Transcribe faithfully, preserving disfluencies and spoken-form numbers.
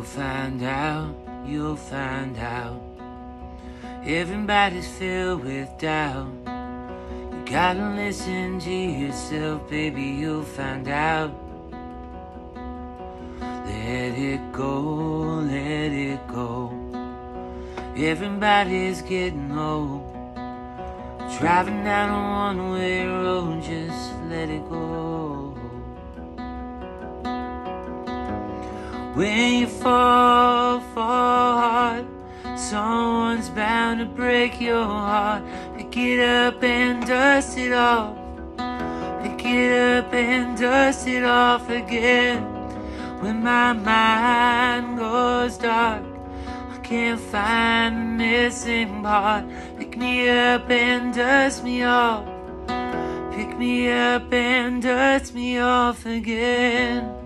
You'll find out, you'll find out. Everybody's filled with doubt. You gotta listen to yourself, baby, you'll find out. Let it go, let it go. Everybody's getting old. Driving down a one-way road, just let it go. When you fall, fall hard, someone's bound to break your heart. Pick it up and dust it off. Pick it up and dust it off again. When my mind goes dark, I can't find the missing part. Pick me up and dust me off. Pick me up and dust me off again.